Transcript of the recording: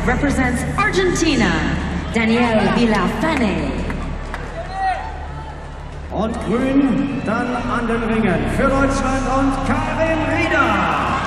represents Argentina, Daniel Villafane. Und grün dann an den Ringen für Deutschland und Karin Rieder.